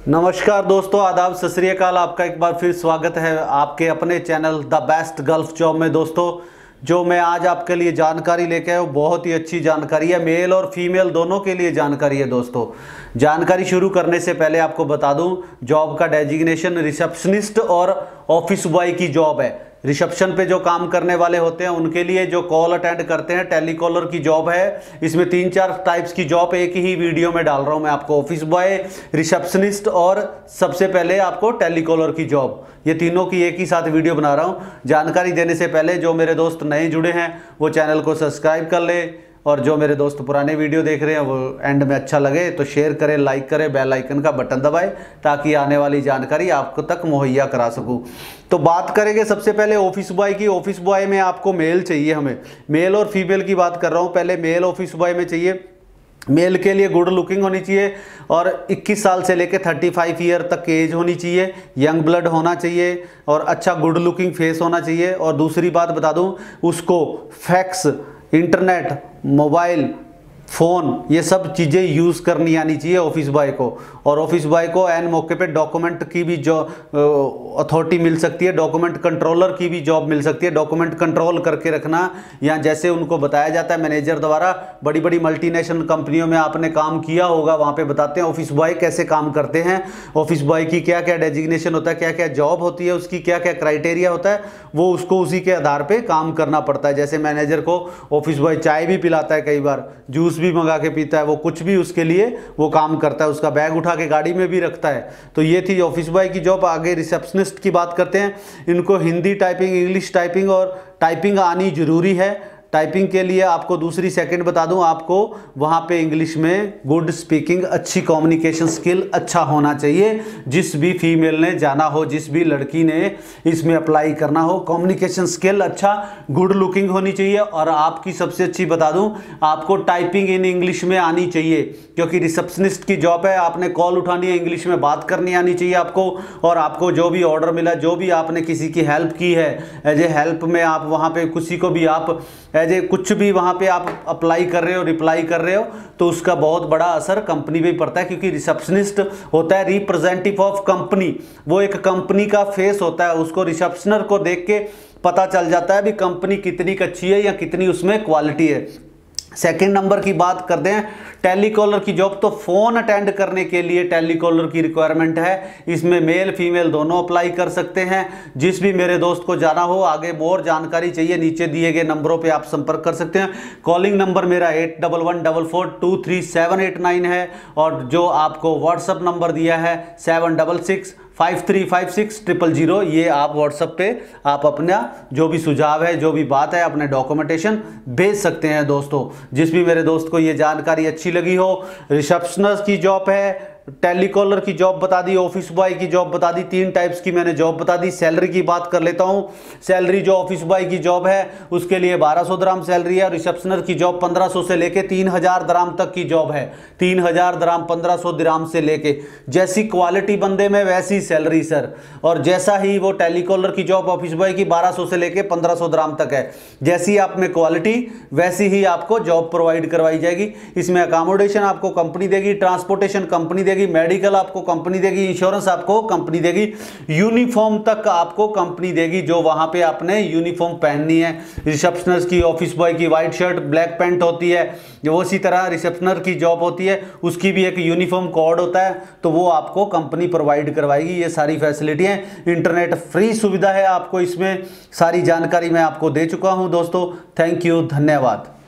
नमस्कार दोस्तों, आदाब, सत श्री अकाल। आपका एक बार फिर स्वागत है आपके अपने channel the best gulf job में। दोस्तों, जो मैं आज आपके लिए जानकारी लेके आया हूँ, बहुत ही अच्छी जानकारी है। मेल और फीमेल दोनों के लिए जानकारी है। दोस्तों, जानकारी शुरू करने से पहले आपको बता दूं, जॉब का डेजिग्नेशन रिसेप्शनिस्ट और ऑफिस बॉय की जॉब है। रिसेप्शन पे जो काम करने वाले होते हैं उनके लिए जो कॉल अटेंड करते हैं, टेलीकॉलर की जॉब है। इसमें 3-4 टाइप्स की जॉब एक ही वीडियो में डाल रहा हूं मैं आपको। ऑफिस बॉय, रिसेप्शनिस्ट और सबसे पहले आपको टेलीकॉलर की जॉब, ये तीनों की एक ही साथ वीडियो बना रहा हूं। जानकारी देने से पहले जो मेरे दोस्त नए जुड़े हैं वो चैनल को सब्सक्राइब कर ले, और जो मेरे दोस्त पुराने वीडियो देख रहे हैं वो एंड में अच्छा लगे तो शेयर करें, लाइक करें, बेल आइकन का बटन दबाएं ताकि आने वाली जानकारी आपको तक मुहैया करा सकूं। तो बात करेंगे सबसे पहले ऑफिस बॉय की। ऑफिस बॉय में आपको मेल चाहिए, हमें मेल और फीमेल की बात कर रहा हूँ। पहले मेल ऑफिस बॉय में चाहिए। मेल के लिए गुड लुकिंग होनी चाहिए और 21 साल से लेकर 35 ईयर तक की एज होनी चाहिए। यंग ब्लड होना चाहिए और अच्छा गुड लुकिंग फेस होना चाहिए। और दूसरी बात बता दूं, उसको फैक्स, इंटरनेट, मोबाइल फ़ोन, ये सब चीज़ें यूज़ करनी आनी चाहिए ऑफिस बॉय को। और ऑफिस बॉय को एन मौके पे डॉक्यूमेंट की भी जो अथॉरिटी मिल सकती है, डॉक्यूमेंट कंट्रोलर की भी जॉब मिल सकती है। डॉक्यूमेंट कंट्रोल करके रखना, या जैसे उनको बताया जाता है मैनेजर द्वारा, बड़ी बड़ी मल्टीनेशनल कंपनियों में आपने काम किया होगा, वहाँ पे बताते हैं ऑफिस बॉय कैसे काम करते हैं, ऑफिस बॉय की क्या क्या डेजिग्नेशन होता है, क्या क्या जॉब होती है, उसकी क्या क्या क्राइटेरिया होता है, वो उसको उसी के आधार पर काम करना पड़ता है। जैसे मैनेजर को ऑफिस बॉय चाय भी पिलाता है, कई बार जूस भी मंगा के पीता है, वो कुछ भी उसके लिए वो काम करता है, उसका बैग उठा के गाड़ी में भी रखता है। तो ये थी ऑफिस बॉय की जॉब। आगे रिसेप्शनिस्ट की बात करते हैं। इनको हिंदी टाइपिंग, इंग्लिश टाइपिंग और टाइपिंग आनी जरूरी है। टाइपिंग के लिए आपको दूसरी सेकंड बता दूं, आपको वहाँ पे इंग्लिश में गुड स्पीकिंग, अच्छी कम्युनिकेशन स्किल अच्छा होना चाहिए। जिस भी फीमेल ने जाना हो, जिस भी लड़की ने इसमें अप्लाई करना हो, कम्युनिकेशन स्किल अच्छा, गुड लुकिंग होनी चाहिए। और आपकी सबसे अच्छी बता दूं, आपको टाइपिंग इन इंग्लिश में आनी चाहिए, क्योंकि रिसेप्शनिस्ट की जॉब है। आपने कॉल उठानी है, इंग्लिश में बात करनी आनी चाहिए आपको। और आपको जो भी ऑर्डर मिला, जो भी आपने किसी की हेल्प की है, एज ए हेल्प में आप वहाँ पे किसी को भी आप एज ए कुछ भी वहाँ पे आप अप्लाई कर रहे हो, रिप्लाई कर रहे हो, तो उसका बहुत बड़ा असर कंपनी पे पड़ता है। क्योंकि रिसेप्शनिस्ट होता है रिप्रेजेंटेटिव ऑफ कंपनी, वो एक कंपनी का फेस होता है। उसको रिसेप्शनर को देख के पता चल जाता है भी कंपनी कितनी अच्छी है या कितनी उसमें क्वालिटी है। सेकंड नंबर की बात करते हैं टेलीकॉलर की जॉब। तो फोन अटेंड करने के लिए टेलीकॉलर की रिक्वायरमेंट है। इसमें मेल फीमेल दोनों अप्लाई कर सकते हैं। जिस भी मेरे दोस्त को जाना हो, आगे और जानकारी चाहिए, नीचे दिए गए नंबरों पे आप संपर्क कर सकते हैं। कॉलिंग नंबर मेरा 8114423789 है, और जो आपको व्हाट्सअप नंबर दिया है 7665356000। ये आप व्हाट्सएप पे आप अपना जो भी सुझाव है, जो भी बात है, अपने डॉक्यूमेंटेशन भेज सकते हैं। दोस्तों, जिस भी मेरे दोस्त को ये जानकारी अच्छी लगी हो, रिसेप्शनिस्ट की जॉब है, टेलीकॉलर की जॉब बता दी, ऑफिस बॉय की जॉब बता दी, 3 टाइप्स की मैंने जॉब बता दी। सैलरी की बात कर लेता हूं। सैलरी जो ऑफिस बॉय की जॉब है उसके लिए 1200 दराम सैलरी है। रिसेप्शनर की जॉब 1500 से लेके 3000 दराम तक की जॉब है। 3000 दराम, 1500 दराम से लेके, जैसी क्वालिटी बंदे में वैसी सैलरी सर। और जैसा ही वो टेलीकॉलर की जॉब ऑफिस बॉय की 1200 से लेके 1500 दराम तक है। जैसी आप में क्वालिटी वैसी ही आपको जॉब प्रोवाइड करवाई जाएगी। इसमें अकोमोडेशन आपको कंपनी देगी, ट्रांसपोर्टेशन कंपनी देगी, मेडिकल आपको कंपनी देगी, इंश्योरेंस आपको कंपनी देगी, यूनिफॉर्म तक आपको कंपनी देगी, जो वहां पे आपने यूनिफॉर्म पहननी है। रिसेप्शनर की, ऑफिस बॉय की व्हाइट शर्ट ब्लैक पैंट होती है, जो उसी तरह रिसेप्शनर की जॉब होती है, उसकी भी एक यूनिफॉर्म कोड होता है, तो वो आपको कंपनी प्रोवाइड करवाएगी। ये सारी फैसिलिटियां, इंटरनेट फ्री सुविधा है आपको। इसमें सारी जानकारी मैं आपको दे चुका हूं दोस्तों। थैंक यू, धन्यवाद।